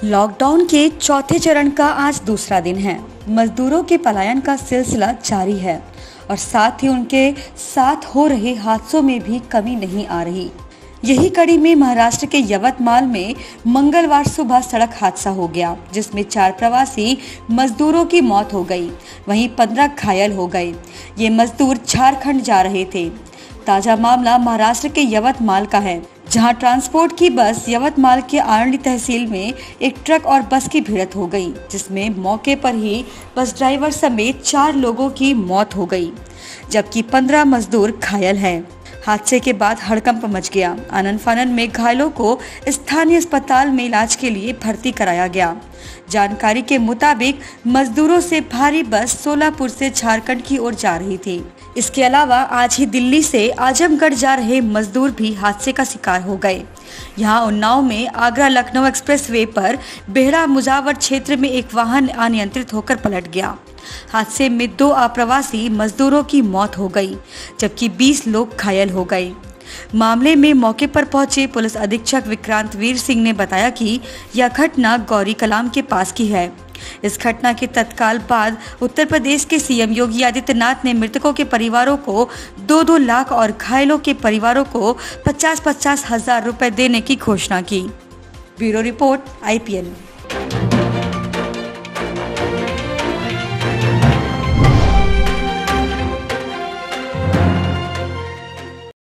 Lockdown के चौथे चरण का आज दूसरा दिन है। मजदूरों के पलायन का सिलसिला जारी है और साथ ही उनके साथ हो रहे हादसों में भी कमी नहीं आ रही। यही कड़ी में महाराष्ट्र के यवतमाल में मंगलवार सुबह सड़क हादसा हो गया, जिसमें 4 प्रवासी मजदूरों की मौत हो गई, वहीं 15 घायल हो गए। ये मजदूर झारखंड जा रहे थे। ताजा मामला महाराष्ट्र के यवतमाल का है, जहां ट्रांसपोर्ट की बस यवतमाल के आरणी तहसील में एक ट्रक और बस की भिड़ंत हो गई, जिसमें मौके पर ही बस ड्राइवर समेत 4 लोगों की मौत हो गई, जबकि 15 मजदूर घायल हैं। हादसे के बाद हड़कंप मच गया। आनन फानन में घायलों को स्थानीय अस्पताल में इलाज के लिए भर्ती कराया गया। जानकारी के मुताबिक मजदूरों से भारी बस सोलापुर से झारखंड की ओर जा रही थी। इसके अलावा आज ही दिल्ली से आजमगढ़ जा रहे मजदूर भी हादसे का शिकार हो गए। यहाँ उन्नाव में आगरा लखनऊ एक्सप्रेसवे पर बेहड़ा मुजावर क्षेत्र में एक वाहन अनियंत्रित होकर पलट गया। हादसे में 2 अप्रवासी मजदूरों की मौत हो गई, जबकि 20 लोग घायल हो गए। मामले में मौके पर पहुंचे पुलिस अधीक्षक विक्रांत वीर सिंह ने बताया कि यह घटना गौरी कलाम के पास की है। इस घटना के तत्काल बाद उत्तर प्रदेश के सीएम योगी आदित्यनाथ ने मृतकों के परिवारों को 2-2 लाख और घायलों के परिवारों को 50-50 हजार रुपए देने की घोषणा की। Bureau report IPN।